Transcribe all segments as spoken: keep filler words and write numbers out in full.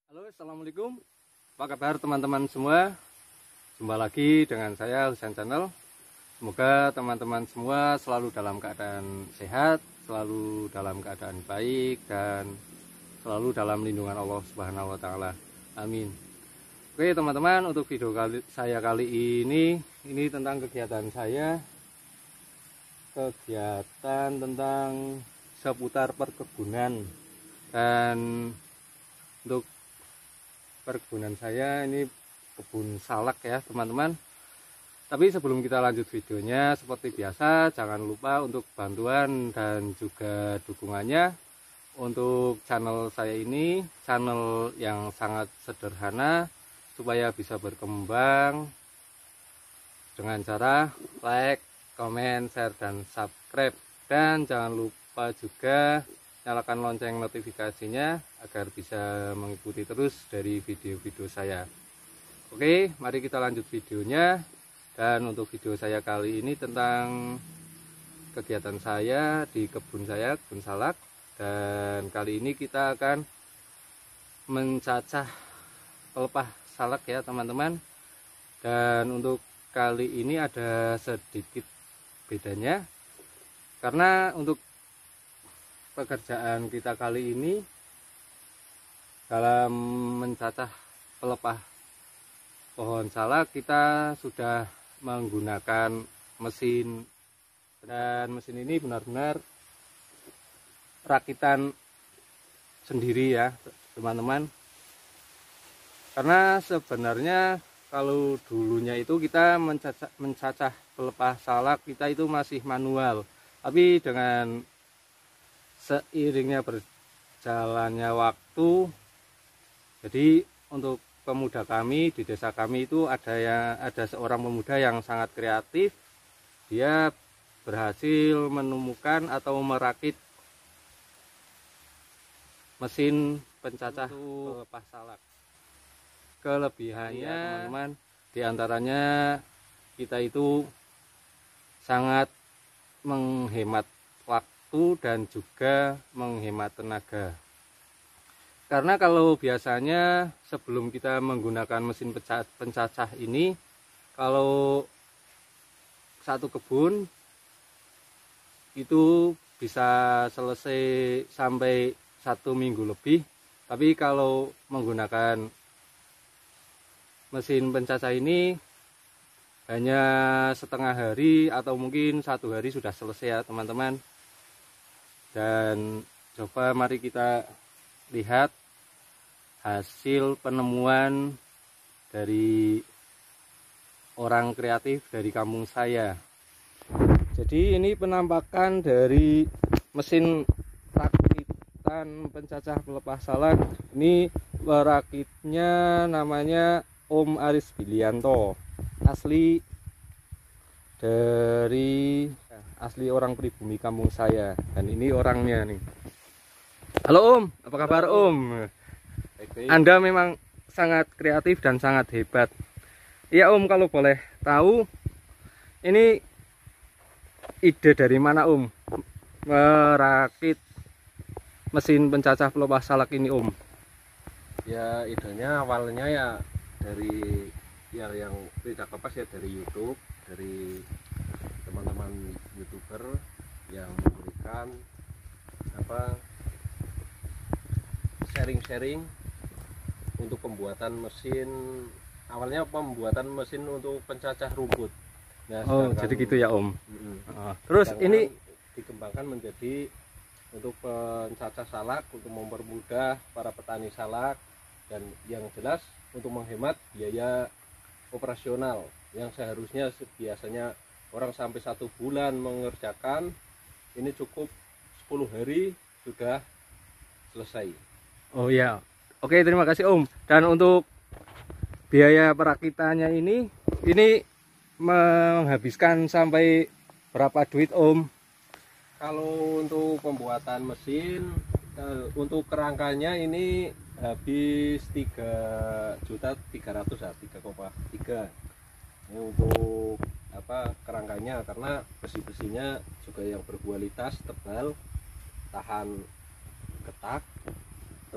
Halo, assalamualaikum. Apa kabar teman-teman semua? Jumpa lagi dengan saya Husain Channel. Semoga teman-teman semua selalu dalam keadaan sehat, selalu dalam keadaan baik, dan selalu dalam lindungan Allah Subhanahu wa Ta'ala. Amin. Oke teman-teman, untuk video kali saya kali ini ini tentang kegiatan saya, kegiatan tentang seputar perkebunan. Dan untuk perkebunan saya ini kebun salak ya teman-teman. Tapi sebelum kita lanjut videonya, seperti biasa jangan lupa untuk bantuan dan juga dukungannya untuk channel saya ini, channel yang sangat sederhana supaya bisa berkembang dengan cara like, comment, share, dan subscribe. Dan jangan lupa juga nyalakan lonceng notifikasinya agar bisa mengikuti terus dari video-video saya. Oke, mari kita lanjut videonya. Dan untuk video saya kali ini tentang kegiatan saya di kebun saya, kebun salak. Dan kali ini kita akan mencacah pelepah salak ya teman-teman. Dan untuk kali ini ada sedikit bedanya, karena untuk pekerjaan kita kali ini dalam mencacah pelepah pohon salak, kita sudah menggunakan mesin, dan mesin ini benar-benar rakitan sendiri ya teman-teman. Karena sebenarnya kalau dulunya itu kita mencacah, mencacah pelepah salak kita itu masih manual, tapi dengan seiringnya berjalannya waktu, jadi untuk pemuda kami di desa kami itu ada yang ada seorang pemuda yang sangat kreatif. Dia berhasil menemukan atau merakit mesin pencacah pelepah salak. Kelebihannya teman-teman, diantaranya kita itu sangat menghemat waktu dan juga menghemat tenaga. Karena kalau biasanya sebelum kita menggunakan mesin pencacah ini, kalau satu kebun itu bisa selesai sampai satu minggu lebih. Tapi kalau menggunakan mesin pencacah ini hanya setengah hari atau mungkin satu hari sudah selesai ya teman-teman. Dan coba mari kita lihat hasil penemuan dari orang kreatif dari kampung saya. Jadi ini penampakan dari mesin rakitan pencacah pelepah salak. Ini perakitnya namanya Om Aris Bilianto, asli dari asli orang pribumi kampung saya. Dan ini orangnya nih. Halo Om, apa kabar Om? Anda memang sangat kreatif dan sangat hebat. Iya Om, kalau boleh tahu, ini ide dari mana Om merakit mesin pencacah pelepah salak ini Om? Ya idenya awalnya ya dari ya yang tidak lepas ya dari YouTube, dari teman-teman YouTuber yang memberikan apa sharing-sharing untuk pembuatan mesin, awalnya pembuatan mesin untuk pencacah rumput. Nah, oh jadi gitu ya Om. Mm, oh, terus ini dikembangkan menjadi untuk pencacah salak untuk mempermudah para petani salak, dan yang jelas untuk menghemat biaya operasional yang seharusnya biasanya orang sampai satu bulan mengerjakan, ini cukup sepuluh hari sudah selesai. Oh ya, oke terima kasih Om. Dan untuk biaya perakitannya ini, ini menghabiskan sampai berapa duit Om? Kalau untuk pembuatan mesin, untuk kerangkanya ini habis tiga juta tiga ratus ya, tiga koma tiga. Ini untuk apa kerangkanya, karena besi-besinya juga yang berkualitas, tebal, tahan getak,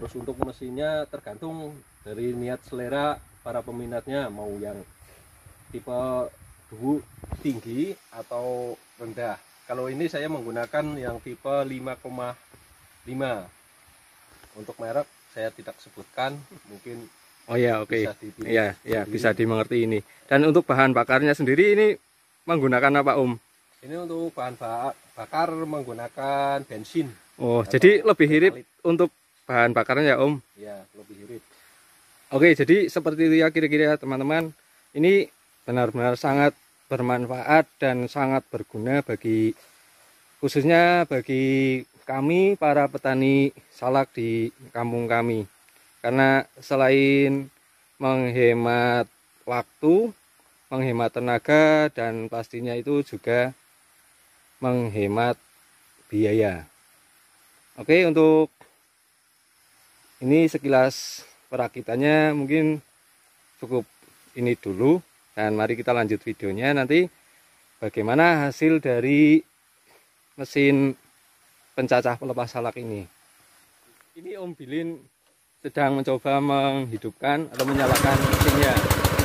Terus untuk mesinnya tergantung dari niat selera para peminatnya, mau yang tipe dugu tinggi atau rendah. Kalau ini saya menggunakan yang tipe lima koma lima. Untuk merek saya tidak sebutkan, mungkin Oh ya, oke. bisa dipilih Iya, ya, sendiri. bisa dimengerti ini. Dan untuk bahan bakarnya sendiri ini menggunakan apa, Om? Ini untuk bahan ba- bakar menggunakan bensin. Oh, Atau jadi lebih irit pertalit. untuk bahan bakarnya ya, Om. Ya, lebih irit. Oke, jadi seperti itu ya kira-kira teman-teman. Ini benar-benar sangat bermanfaat dan sangat berguna bagi khususnya bagi kami para petani salak di kampung kami. Karena selain menghemat waktu, menghemat tenaga, dan pastinya itu juga menghemat biaya. Oke, untuk ini sekilas perakitannya mungkin cukup ini dulu, dan mari kita lanjut videonya nanti bagaimana hasil dari mesin pencacah pelepas salak ini. Ini Om Bilin sedang mencoba menghidupkan atau menyalakan mesinnya.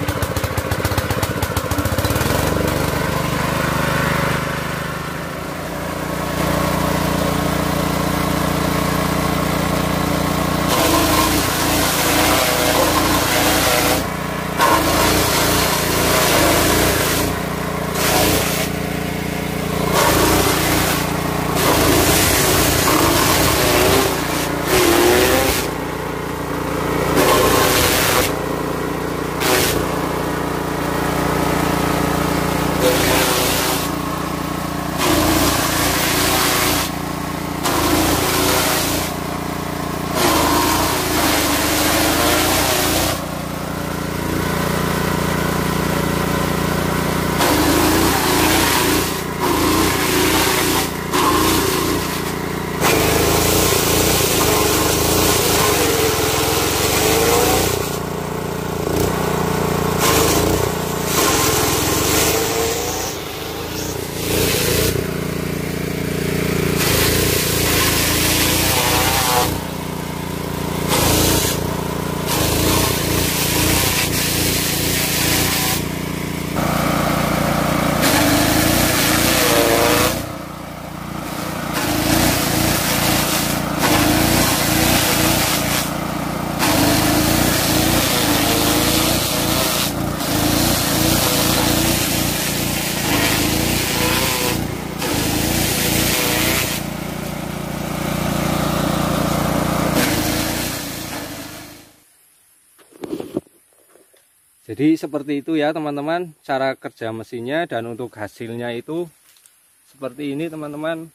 Jadi seperti itu ya teman-teman cara kerja mesinnya, dan untuk hasilnya itu seperti ini teman-teman,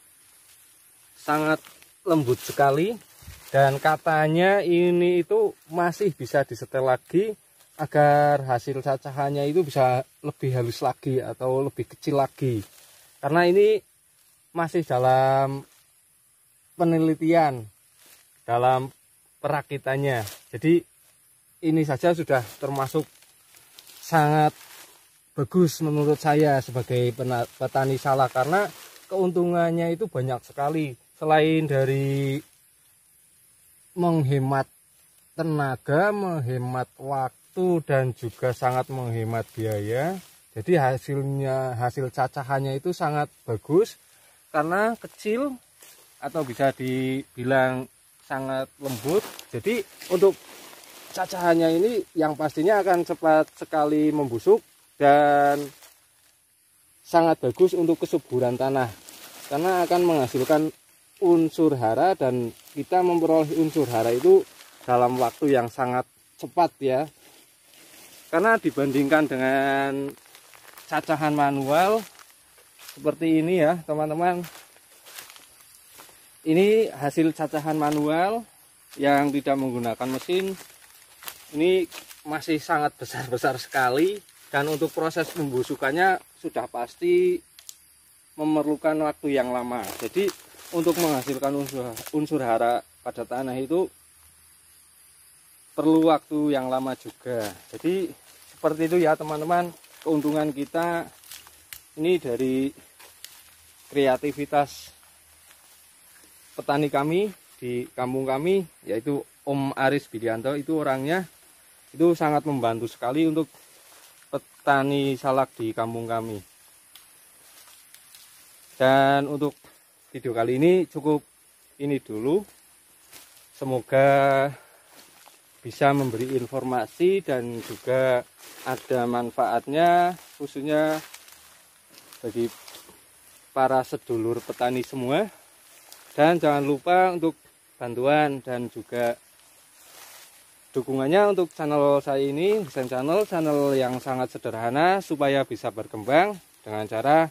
sangat lembut sekali, dan katanya ini itu masih bisa disetel lagi agar hasil cacahannya itu bisa lebih halus lagi atau lebih kecil lagi, karena ini masih dalam penelitian dalam perakitannya. Jadi ini saja sudah termasuk sangat bagus menurut saya sebagai petani salak, karena keuntungannya itu banyak sekali. Selain dari menghemat tenaga, menghemat waktu, dan juga sangat menghemat biaya, jadi hasilnya hasil cacahannya itu sangat bagus karena kecil atau bisa dibilang sangat lembut. Jadi untuk cacahannya ini yang pastinya akan cepat sekali membusuk dan sangat bagus untuk kesuburan tanah, karena akan menghasilkan unsur hara, dan kita memperoleh unsur hara itu dalam waktu yang sangat cepat ya, karena dibandingkan dengan cacahan manual seperti ini ya teman-teman, ini hasil cacahan manual yang tidak menggunakan mesin ini masih sangat besar-besar sekali, dan untuk proses pembusukannya sudah pasti memerlukan waktu yang lama. Jadi untuk menghasilkan unsur, unsur hara pada tanah itu perlu waktu yang lama juga. Jadi seperti itu ya teman-teman, keuntungan kita ini dari kreativitas petani kami di kampung kami, yaitu Om Aris Bidianto, itu orangnya itu sangat membantu sekali untuk petani salak di kampung kami. Dan untuk video kali ini cukup ini dulu. Semoga bisa memberi informasi dan juga ada manfaatnya, khususnya bagi para sedulur petani semua. Dan jangan lupa untuk bantuan dan juga dukungannya untuk channel saya ini, Desain Channel, channel yang sangat sederhana supaya bisa berkembang dengan cara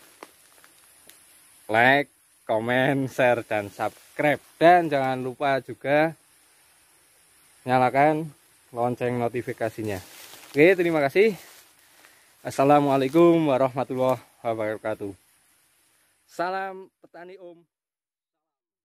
like, komen, share, dan subscribe. Dan jangan lupa juga nyalakan lonceng notifikasinya. Oke, terima kasih. Assalamualaikum warahmatullahi wabarakatuh. Salam petani Om.